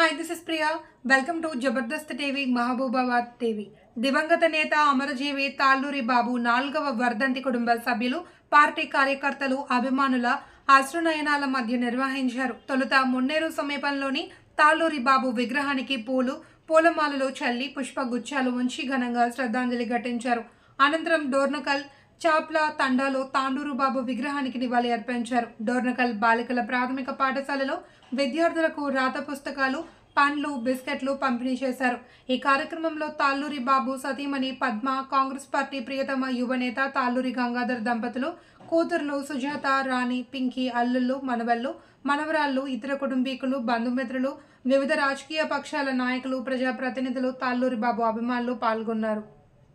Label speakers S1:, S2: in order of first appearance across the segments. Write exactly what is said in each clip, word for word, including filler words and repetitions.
S1: Hi, this is Priya. Welcome to Jabardast T V, Mahabubabad T V. దివంగత నేత అమరజీవి తాళ్ళూరి బాబు నాలుగవ వర్ధంతి కుటుంబ సభ్యులు పార్టీ కార్యకర్తలు అభిమానుల అశ్రునయనాల మధ్య నిర్వహించారు. తొలుత మున్నేరు సమీపంలోని తాళ్ళూరి బాబు విగ్రహానికి పూలు పూలమాలలు చల్లి పుష్పగుచ్చాలు ఉంచి ఘనంగా శ్రద్ధాంజలి ఘటించారు. అనంతరం డోర్నకల్ చాప్ల తండాలో తాండూరు బాబు విగ్రహానికి నివాళి అర్పించారు. డోర్నకల్ బాలికల ప్రాథమిక పాఠశాలలో విద్యార్థులకు రాత పుస్తకాలు పండ్లు బిస్కెట్లు పంపిణీ చేశారు. ఈ కార్యక్రమంలో తాళ్ళూరి బాబు సతీమణి పద్మ, కాంగ్రెస్ పార్టీ ప్రియతమ యువనేత తాళ్ళూరి గంగాధర్ దంపతులు, కూతురులు సుజాత, రాణి, పింకీ, అల్లుళ్ళు, మనవళ్ళు, మనవరాళ్ళు, ఇతర కుటుంబీకులు, బంధుమిత్రులు, వివిధ రాజకీయ పక్షాల నాయకులు, ప్రజాప్రతినిధులు, తాళ్ళూరి బాబు అభిమానులు పాల్గొన్నారు.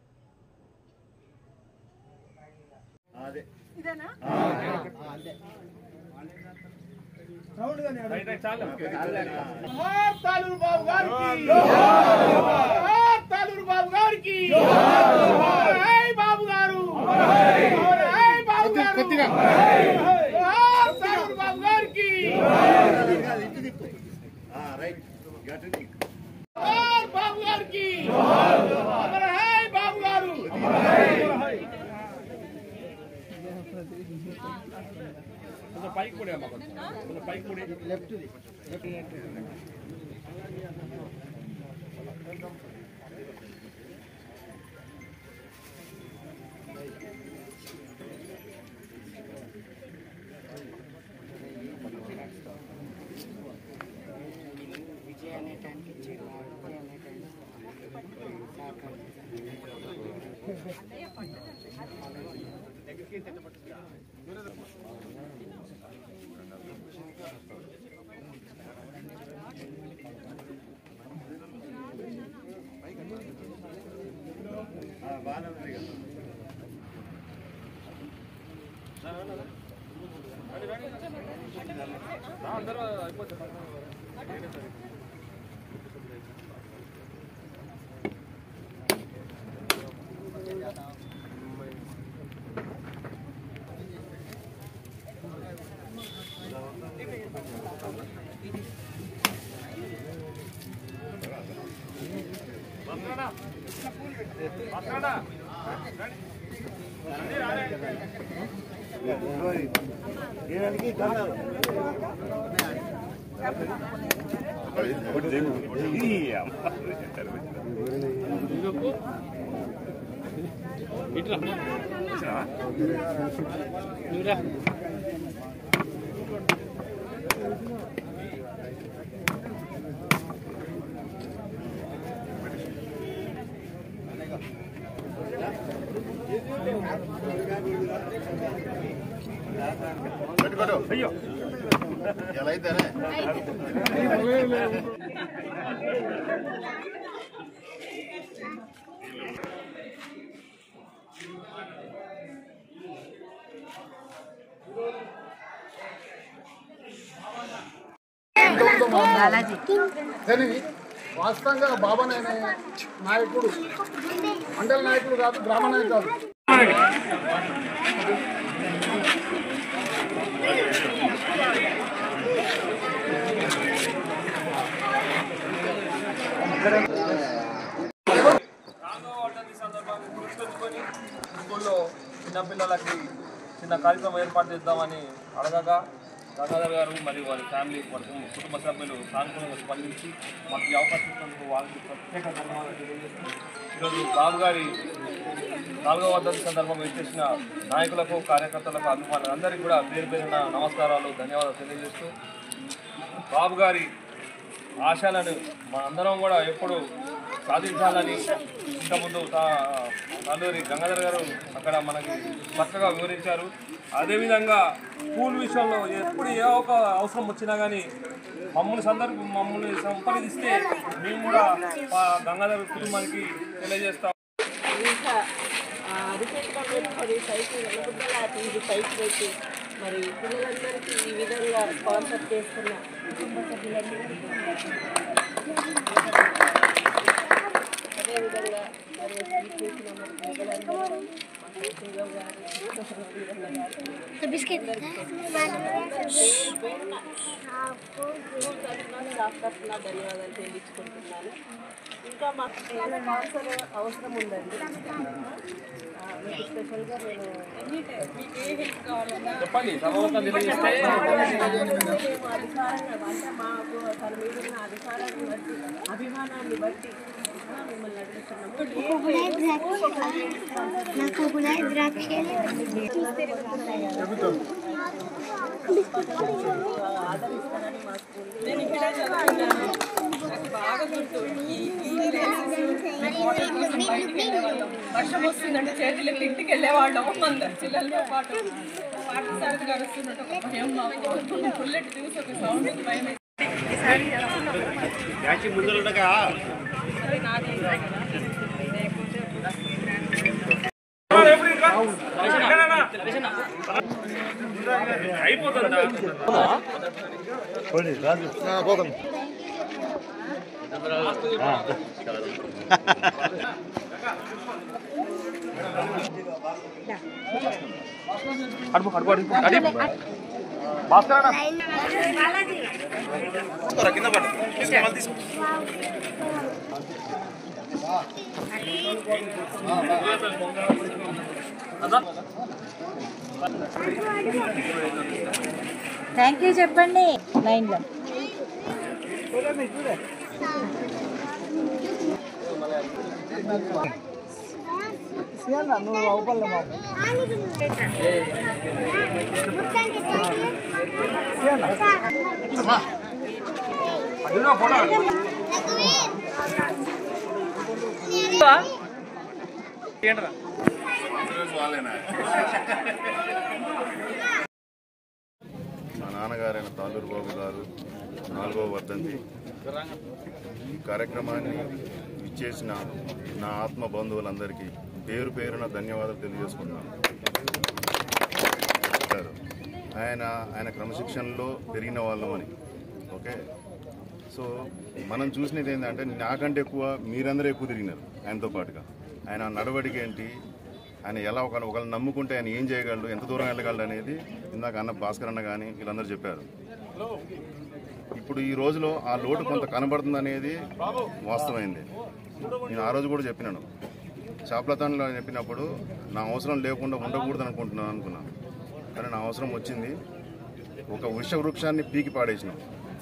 S2: పైకి కూడా పైకి కూడా లెఫ్ట్ అందరూ అయిపోతుంది. అయ్యో ఎలా అయితేనే వాస్తవంగా బాబానైన నాయకుడు మండల నాయకుడు కాదు, గ్రామ నాయకుడు కాదు.
S3: స్కూల్లో చిన్నపిల్లలకి చిన్న కార్యక్రమం ఏర్పాటు చేద్దామని అడగగా గంగాధర్ గారు మరియు వారి ఫ్యామిలీ కుటుంబ సభ్యులు సానుకూలంగా స్పందించి మాకు ఈ అవకాశం ఇచ్చినందుకు వారికి ప్రత్యేక ధన్యవాదాలు తెలియజేస్తూ ఈరోజు బాబు గారి నాలుగవ వర్ధంతి సందర్భంగా ఇచ్చేసిన నాయకులకు, కార్యకర్తలకు, అభిమానులు అందరికీ కూడా పేరు పేరున నమస్కారాలు, ధన్యవాదాలు తెలియజేస్తూ బాబు గారి ఆశయాలను మనందరం కూడా ఎప్పుడు సాధించాలని ఇంతకుముందు తాళ్ళూరి గంగాధర్ గారు అక్కడ మనకి చక్కగా వివరించారు. అదేవిధంగా స్కూల్ విషయంలో ఎప్పుడు ఏ ఒక అవసరం వచ్చినా కానీ మమ్మల్ని సందర్భ మమ్మల్ని సంప్రదిస్తే మేము కూడా గంగాధర్ కుటుంబానికి తెలియజేస్తాం.
S4: మరి పిల్లలందరికీ ఈ విధంగా స్పాన్సర్ చేస్తున్న కుటుంబ సభ్యులందరికీ అదేవిధంగా మరి చేసిన ప్రజలందరూ ధన్యవాదాలు తెలియజేసుకుంటున్నాను. ఇంకా మాకు స్పాన్సర్ అవసరం ఉందండి. మీకు స్పెషల్గా నేను
S3: చెప్పండి సమూహంగా నిర్వహిస్తే
S4: మేము అధికారంగా అంటే మాకు తన మీద ఉన్న అధికారాన్ని బట్టి అభిమానాన్ని బట్టి మిమ్మల్ని ఆదరిస్తానని మా
S5: వర్షం వస్తుందంటే చేతులకు ఇంటికి వెళ్ళేవాళ్ళం అందరు పిల్లలతో పాటు పాఠశాలకు కలుస్తున్నట్టు ఒక భయం మాకు బుల్లెట్ చూసి ఒక సౌండ్ భయం
S3: అయిపోతుందా
S2: పోతాం
S3: అడుపు అడుపు అడుపు భాస్కర్ కింద పట్టు
S6: థ్యాంక్ యూ చెప్పండి లైన్లో
S7: మా నాన్నగారైన తాళ్ళూరు బాబు గారు నాలుగవ వర్ధంతి ఈ కార్యక్రమాన్ని ఇచ్చేసిన నా ఆత్మ బంధువులందరికీ పేరు పేరున ధన్యవాదాలు తెలియజేసుకుంటున్నాను. ఆయన ఆయన క్రమశిక్షణలో పెరిగిన వాళ్ళమని ఓకే. సో మనం చూసినది ఏంటంటే నాకంటే ఎక్కువ మీరందరూ ఎక్కువ తిరిగినారు ఆయనతో పాటుగా. ఆయన నడవడిక ఏంటి, ఆయన ఎలా ఒక ఒకళ్ళు నమ్ముకుంటే ఆయన ఏం చేయగలడు, ఎంత దూరం వెళ్ళగలడు అనేది ఇందాక అన్న భాస్కర్ అన్న కానీ వీళ్ళందరూ చెప్పారు. ఇప్పుడు ఈ రోజులో ఆ లోటు కొంత కనబడుతుంది అనేది వాస్తవమైంది. నేను ఆ రోజు కూడా చెప్పినాను, చాప్లతాన్లో చెప్పినప్పుడు నా అవసరం లేకుండా ఉండకూడదు అనుకుంటున్నాను అనుకున్నాను. కానీ నా అవసరం వచ్చింది. ఒక వృక్ష వృక్షాన్ని పీకి పాడేసినాం.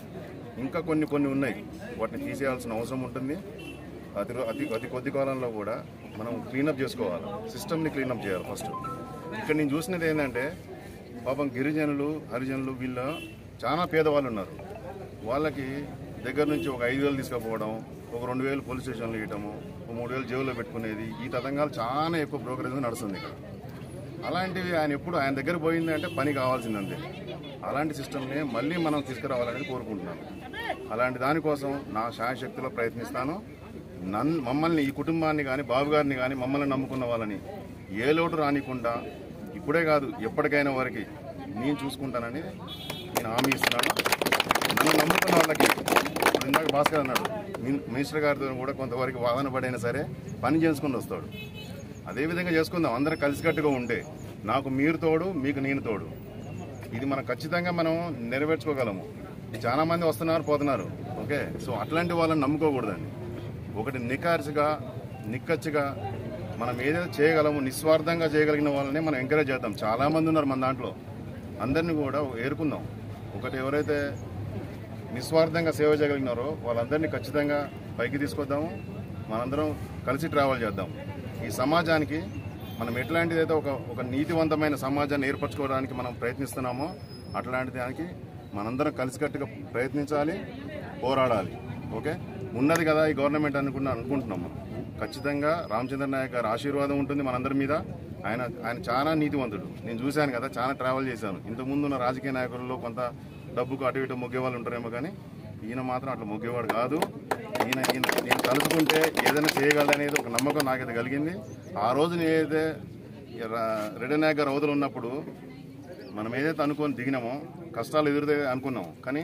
S7: ఇంకా కొన్ని కొన్ని ఉన్నాయి, వాటిని తీసేయాల్సిన అవసరం ఉంటుంది. అతి అతి అతి కొద్ది కాలంలో కూడా మనం క్లీనప్ చేసుకోవాలి, సిస్టమ్ని క్లీనప్ చేయాలి ఫస్ట్. ఇక్కడ నేను చూసినది ఏంటంటే పాపం గిరిజనులు హరిజనులు వీళ్ళ చాలా పేదవాళ్ళు ఉన్నారు. వాళ్ళకి దగ్గర నుంచి ఒక ఐదు వేలు తీసుకుపోవడం, ఒక రెండు వేలు పోలీస్ స్టేషన్లో ఇవ్వటము, ఒక మూడు వేలు జేబులో పెట్టుకునేది, ఈ తతంగాలు చాలా ఎక్కువ బ్రోకరేజ్ నడుస్తుంది ఇక్కడ. అలాంటివి ఆయన ఎప్పుడు ఆయన దగ్గర పోయింది అంటే పని కావాల్సిందంతే. అలాంటి సిస్టమ్ని మళ్ళీ మనం తీసుకురావాలని కోరుకుంటున్నాను. అలాంటి దానికోసం నా శాయశక్తిలో ప్రయత్నిస్తాను. నన్ను మమ్మల్ని ఈ కుటుంబాన్ని కానీ బాబు గారిని కానీ మమ్మల్ని నమ్ముకున్న వాళ్ళని ఏ లోటు రానికుండా ఇప్పుడే కాదు ఎప్పటికైనా వారికి నేను చూసుకుంటానని నేను హామీ ఇస్తున్నాను. నన్ను నమ్ముకున్న వాళ్ళకి ఇప్పుడు ఇందాక భాస్కర్ అన్నాడు, మినిస్టర్ గారితో కూడా కొంతవరకు వాదన పడైనా సరే పని చేసుకుని వస్తాడు. అదేవిధంగా చేసుకుందాం, అందరం కలిసికట్టుగా ఉంటే నాకు మీరు తోడు, మీకు నేను తోడు. ఇది మనం ఖచ్చితంగా మనం నెరవేర్చుకోగలము. చాలా మంది వస్తున్నారు పోతున్నారు ఓకే. సో అట్లాంటి వాళ్ళని నమ్ముకోకూడదండి. ఒకటి నికార్చిగా నిక్కచ్చిగా మనం ఏదైతే చేయగలము నిస్వార్థంగా చేయగలిగిన వాళ్ళని మనం ఎంకరేజ్ చేద్దాం. చాలామంది ఉన్నారు మన దాంట్లో, అందరినీ కూడా ఏరుకుందాం. ఒకటి ఎవరైతే నిస్వార్థంగా సేవ చేయగలిగినారో వాళ్ళందరినీ ఖచ్చితంగా పైకి తీసుకొద్దాము. మనందరం కలిసి ట్రావెల్ చేద్దాం. ఈ సమాజానికి మనం ఎట్లాంటిదైతే ఒక ఒక నీతివంతమైన సమాజాన్ని ఏర్పరచుకోవడానికి మనం ప్రయత్నిస్తున్నామో అట్లాంటి దానికి మనందరం కలిసికట్టుగా ప్రయత్నించాలి, పోరాడాలి ఓకే. ఉన్నది కదా ఈ గవర్నమెంట్ అనుకున్న అనుకుంటున్నాము. ఖచ్చితంగా రామచంద్ర నాయక్ గారి ఆశీర్వాదం ఉంటుంది మనందరి మీద. ఆయన ఆయన చాలా నీతివంతుడు. నేను చూశాను కదా, చాలా ట్రావెల్ చేశాను. ఇంతకుముందు ఉన్న రాజకీయ నాయకులలో కొంత డబ్బుకు అటు ఇటు మొగ్గేవాళ్ళు ఉంటారేమో, కానీ ఈయన మాత్రం అట్లా మొగ్గేవాడు కాదు. ఈయన ఈయన నేను తలుచుకుంటే ఏదైనా చేయగలనేది ఒక నమ్మకం నాకైతే కలిగింది. ఆ రోజు నేనైతే రెడ్డి నాయక్ గారు అవతలు ఉన్నప్పుడు మనం ఏదైతే అనుకొని దిగినామో కష్టాలు ఎదురుదే అనుకున్నాము. కానీ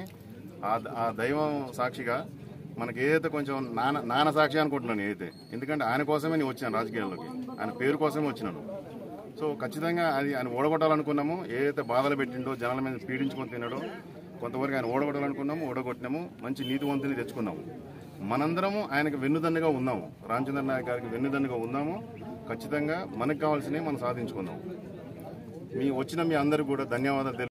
S7: ఆ దైవం సాక్షిగా మనకి ఏదైతే కొంచెం నాన్న నాన్న సాక్షి అనుకుంటున్నాను నేనైతే. ఎందుకంటే ఆయన కోసమే నేను వచ్చాను రాజకీయాల్లోకి, ఆయన పేరు కోసమే వచ్చినాను. సో ఖచ్చితంగా అది ఆయన ఓడగొట్టాలనుకున్నాము. ఏదైతే బాధలు పెట్టిండో జనాల మీద పీడించుకొని తినడో కొంతవరకు ఆయన ఓడగొట్టాలనుకున్నాము, ఓడగొట్టినాము. మంచి నీతివంతుని తెచ్చుకున్నాము. మనందరము ఆయనకు వెన్నుదన్నుగా ఉన్నాము. రామచంద్ర నాయక్ గారికి వెన్నుదన్నుగా ఉన్నాము. ఖచ్చితంగా మనకు కావాల్సినవి మనం సాధించుకున్నాము. మీ వచ్చిన మీ అందరికీ కూడా ధన్యవాదాలు.